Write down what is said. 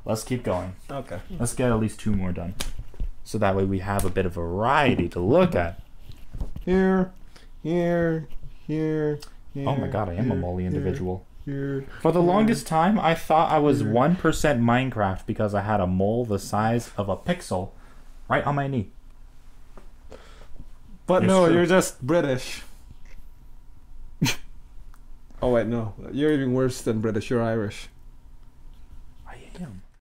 let's keep going. Okay. Let's get at least 2 more done. So that way we have a bit of variety to look at. Here. Here. Oh my god, I am a molly individual. Here. For the longest time, I thought I was 1% Minecraft because I had a mole the size of a pixel right on my knee. But It's no, true. you're just British. Oh wait, no. You're even worse than British. You're Irish. I am.